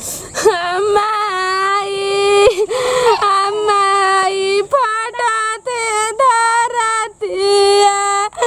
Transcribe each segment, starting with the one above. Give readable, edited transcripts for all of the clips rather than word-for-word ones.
माई फटाते धरतिया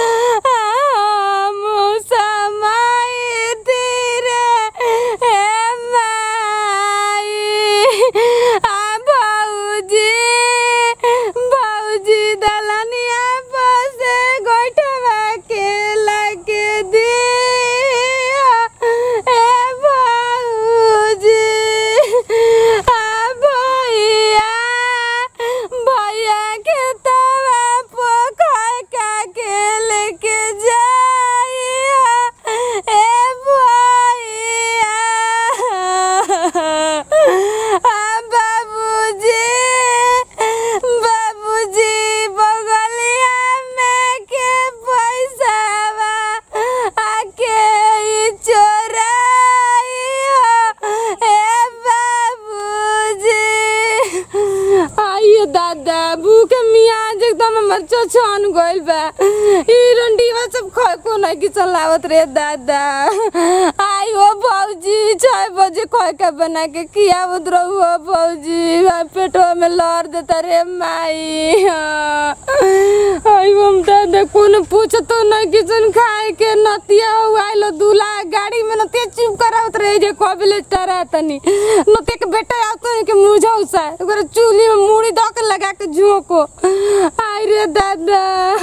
छन गइल बा ई रंडीवा सब खको न कि चलावत रे दादा आई हो भौजी 6 बजे खय के बना के खियावत रहू हो भौजी पेटवा में लड़ देता रे माई आई हम दादा कोन पूछतो न कि जन खाए के नतिया आइलो दूल्हा गाड़ी में नतिया चुप करावत रे जे कबले टरा तनी नतिया के बेटा आतो के मुझौसा एकर चूल्ही में मुड़ी द के लगा के झोको आई रे दादा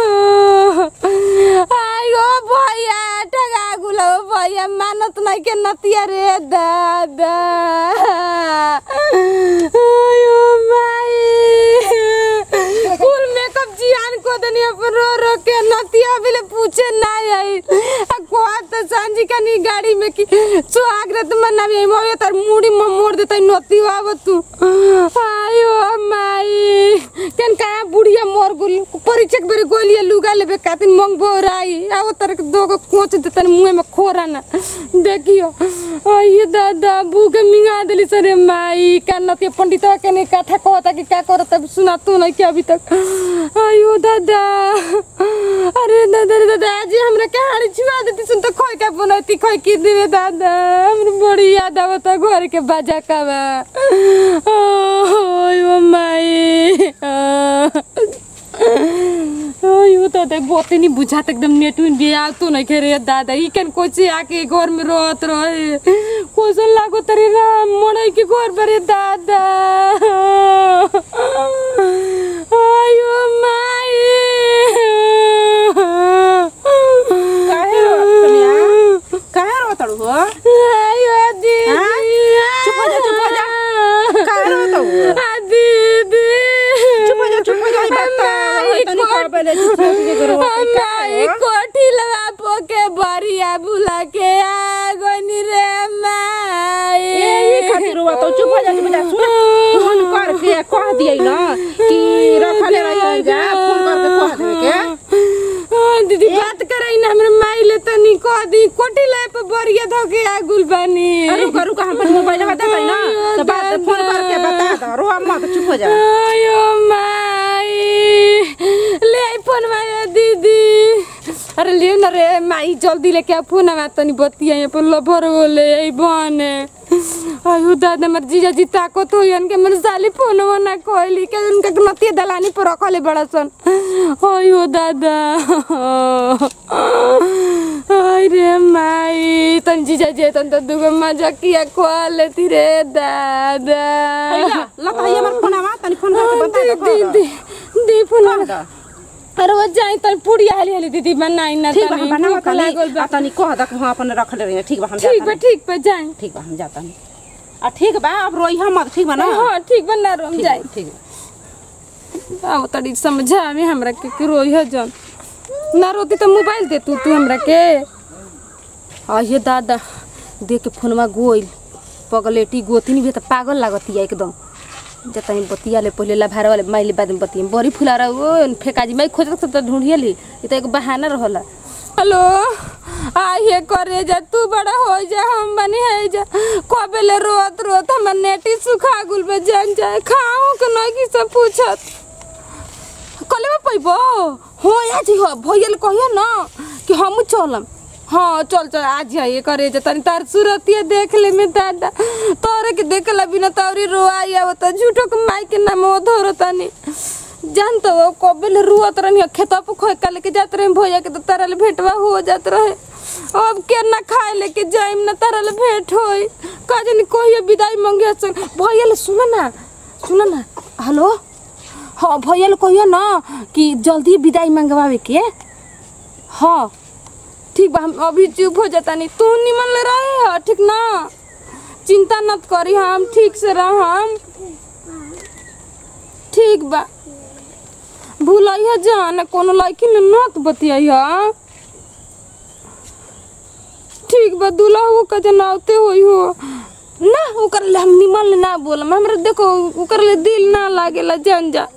आयो भैया ठगा गुलो भैया मानत नहीं के नतिया रे दादा आयो माई फुल मेकअप जियान को दनी अपन रो के नतिया बिले पूछे ना आई कोआ तो सांझी कनी गाड़ी में की सुहागरत मनावे मोए तर मुड़ी में मोड़ देता नती आव तू आयो माई केन का बुढ़िया मोर गुल परिचक बेरे गोलिया लुगा लेबे कातिन मंगबो राई आव तर दो को कोच देतन मुंह में खोरा ना देखियो ये दादा भूखे मिंगा देली सरे माई कानती पंडितवा के ने काठा कहता कि का करत सुना तू नहीं कि अभी तक आयो दादा अरे दादा आज हमरा कहानी छुआ देती सुन तो खोई का बनती खोई की देवे दादा हमर बड़ी याद आवता घर के बाजा का बा ओयो माई यो दादा बहुत नहीं बुझात एकदम नेटुन बिया तो नहीं करे दादा ई कन कोची आके घर में रहत रहे कोसन लागो तरे राम मड़ई के घर बरे दादा आयो माई काहे रोतड़ू हो आयो दीदी चुप हो जा काहे रोतड़ू दीदी चुप हो जा बता तनी खबले चुप के करो माई कोठी लगा पोके बरिया बुला के आ गनी रे माई ए खातिर हुआ तो चुप हो जा सुन फोन करके कह दिए ना कि रखले रहिएगा फोन करके कह देवे के दीदी बात करई ना हमरे माई ले तनी कह दी कोठी ले पे बरिया धके आ गुल बानी अरे करू का हम मोबाइल में देतै ना तो बात फोन करके बता दो रो मत चुप हो जा आयो माई ले फोन माया दीदी अरे ले ना रे माई जल्दी लेके आ फोन में तनी बतिया ये पर लभर बोले ए बने आयो दादा मर जीजा जी ताको तो यन के मन साली फोन ना कहली के उनका नतिया दलानी पर रखले बड़ा सन आयो दादा आई रे माई तन जीजा जी तन तो दुगो मजा किया खा लेती रे दादा लता ये मर फोनवा तनी फोन करके बता दी फोन अरे वो जाई तन पुड़िया हाली दीदी बनाई ना ठीक बा बनावा तनी कह द हम अपन रखले रही ठीक बा हम जाता ठीक बा जाई ठीक बा हम जाता आ ठीक बा अब रोई हम ठीक बा ना हां ठीक बा ना रोम जाई ठीक आओ तड़ी समझा में हमरा के रोई ह जन ना रोती तो मोबाइल दे तू हमरा के आ ये दादा देख के फोनवा गोइल पगलेटी गोतिनी भी त पागल लागती है एकदम जतनी बतिया ले पहले लाभार वाले माइले बाद में बतिया बड़ी फुलारा वो फेकाजी माई खोजत त ढूंढियली ई त एक बहाना रहला हेलो आइए करे जा तू बड़ा हो जा हम बनी है जा कबेले रोत रोत हमर नेटी सुखा गुल बे जान जाए खाऊं के नहीं की सब पूछत कले में पैबो हो या जी हो भइल कहियो ना कि हम चलम हाँ चल चल आज जाइए करे तनी तार सूरतिया देख ले में दादा तोरे के देखला बिना तोरी रोआई आवत झूठो के माई के नाम धरो तनी जान तो कबल रुआत रहनी खेता पे खोय का लेके जात रहे भैया के तो तारा ले भेटवा हो जात रहे अब के ना खाए लेके जाइम ना तारा ले भेट होई का जनी कोई विदाई मांगे भैया ले सुन ना हेलो हाँ भैया ले कहियो ना कि जल्दी विदाई मांगवावे के हाँ ठीक बा हम अभी चुप हो जाता नहीं तू निमन ले रहे है ठीक ना चिंता मत करी हम ठीक से रह हम ठीक बा भूलिया जान कोनो लड़की ने नत बतिया ठीक बा दुल्हा का जनावते होई हो ना ओकर ले हम निमन ले ना बोलम हमरा देखो ओकर ले दिल ना लागेला जान जा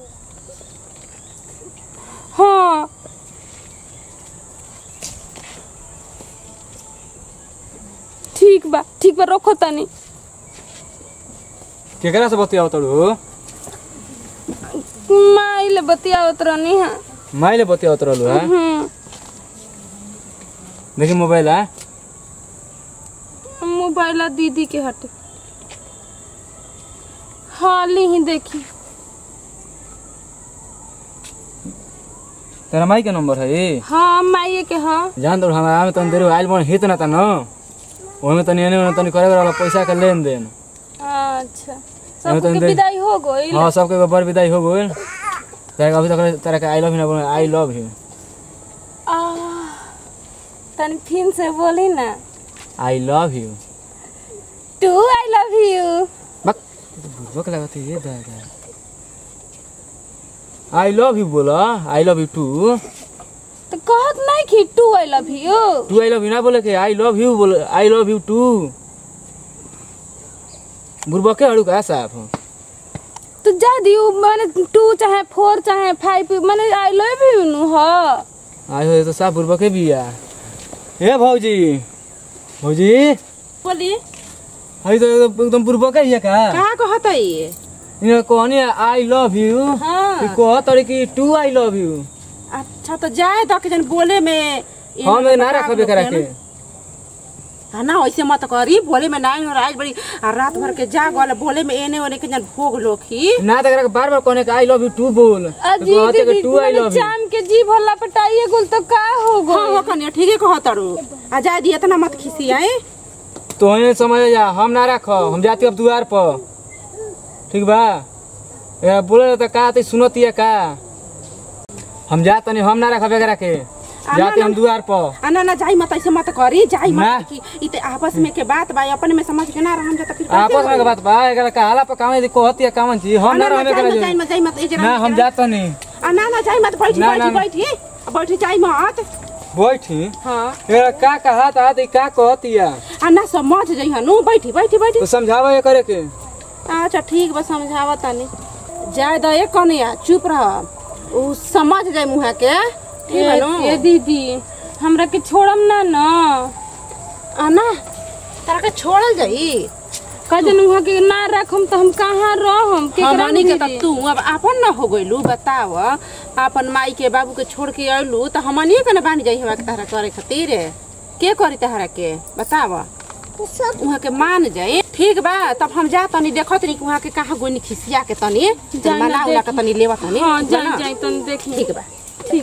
हाँ ठीक बा रखो तनी केकरा से बतियावत रो माइले बतियावत रहनी है माइले बतियावत रहलु है देखी मोबाइल है मोबाइल दीदी के हटे हाँ ली ही देखी तेरा माई के नंबर है हाँ माई के हाँ जान दो हमारा में तन देर आइल बन हित ना तन ओमे तनी एने तनी करे वाला पैसा के लेन देन अच्छा सबके विदाई हो गई हां सबके बर विदाई हो गई तेरा अभी तक तेरा के आई लव यू ना आई लव यू तनी फिर से बोली ना I love you too I love you बक बुरबक लगत है ये दादा आई लव यू बोला आई लव यू टू तो कहत नहीं कि too I love you too I love you ना बोले के आई लव यू बोले आई लव यू टू बुरबके हड़ू का साफ तो जा दियो माने 2 चाहे 4 चाहे 5 माने आई लव यू नु ह आई हो तो साफ बुरबके बिया ए भौजी बोली हई तो एकदम बुरबके हिया का कहत है ये इने कहनी आई लव यू हाँ कहत रे कि टू आई लव यू अच्छा तो जाए तो जन बोले में हम ना रखबे करा के ना ऐसे मत करी बोले में नहीं हो रात बड़ी रात भर के जाग वाला बोले में एने ओने के जन भोग लोखी ना तक बार-बार कहने का आई लव यू टू बोल तो कहते कि टू आई लव यू चाम के जीभ हल्ला पटाइए गुल तो का हो गो हां हो कन्या ठीक है कहतरू आ जा दी इतना मत खिसियाए तो ये समझ जा हम ना रखो हम जाती अब द्वार पर ठीक बा ए बोले त का त सुनतिया का हम जात नहीं हम ना रखबे करा के जाते हम द्वार पर ना जाई मत ऐसे मत करी जाई मत कि इते आपस में के बात बा अपन में समझ के ना रहम जा त फिर आपस में के बात बा एकरा का हाला पर कामे कहतिया कामन छी हम ना रहबे करा जाई मत ना हम जात नहीं ना जाई मत बैठी जाई मत बैठी हां एकरा का कहा ता का कहतिया ना समझ जाई हनु बैठी तो समझावा करे के अच्छा ठीक बस समझावा तनी जाय द एक कनिया चुप रह उ समझ जाय मुहा के ठीक है नो ए दीदी हमरा के छोड़म ना ना तारा के छोड़ल जाई कजन वहां के ना रखम त हम कहां रहम केकरा हमनी के त तू अब आपन ना हो गइलू बताव आपन माई के बाबू के छोड़ के आइलू त हमनी के ना बानी जाई हमरा के तारा करे खातिर के करी तारा के बताव वहां के मान जाए ठीक बा तब हम जा तनी देखत नहीं वहां के कहां गोनी खिसिया के तनी मना उला के तनी लेवा तनी हां जाई तनी देखी ठीक बा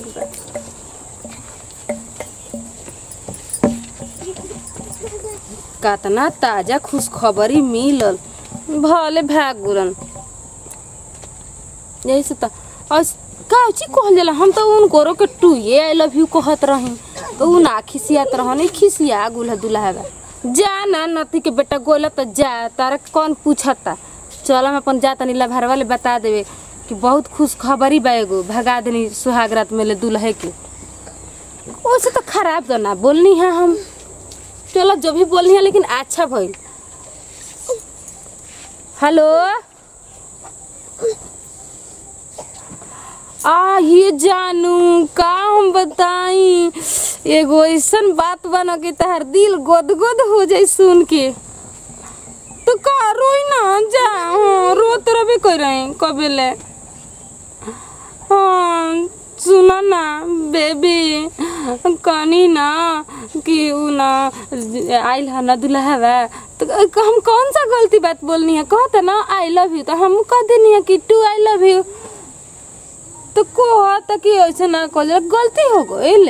कतना ताजा खुशखबरी मिलल भले भागुरन जैसे त काची कहल जाला हम तो उन कोरो के टू ये आई लव यू कहत रही तो उ ना खिसियात रहनी खिसिया गुल्हा दुल्हा जा ना नती के बेटा गोला तो जा तारा कौन पूछता चल हम अपन जा तनी लभार वाले बता देवे कि बहुत खुश खबरी बा एगो भगा देनी सुहागरात में ले दुल्हे के ओसे तो खराब तो ना बोलनी है हम चलो जो भी बोलनी है लेकिन अच्छा भइल हेलो ये जानू का हम बताई एगो ऐसन बात बना के तहर दिल गोद हो जाए सुन के तो का रोई ना जा रोत रबे कर रहे कबेले हाँ सुना ना बेबी कहनी ना कि उ ना आइल है ना दुल्हा बा तो हम कौन सा गलती बात बोलनी है कहते ना आई लव यू तो हम कह देनी है कि टू आई लव यू तो कहता कि ऐसे ना कह गलती हो गई।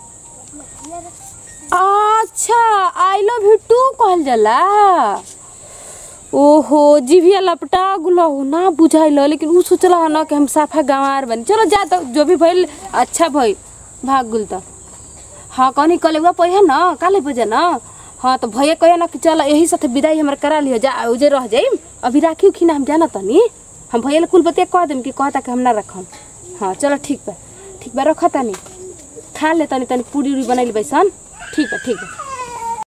अच्छा आई लव यू टू कहल जाला। ओहो जीभिया लपटा गुलहु ना बुझाइल लेकिन उ सोचला ना कि हम साफा गंवार बनी। चलो जा तो जो भी भइल अच्छा भइल भाग गुल तो। हाँ कहनी कल हुआ पहिया ना काले बजे ना। हाँ तो भैया कहे ना कि चल यही साथे विदाई हमारे करा लियो जा उजे रह जाई अभी राखी उखी ना हम जाना तनी हम भैया कुल बतिया कह देम कि कहता कि हम ना रखम। हाँ चलो ठीक बा रखा तनी खा ले तनी पूरी उरी बनैली बैसन ठीक बा।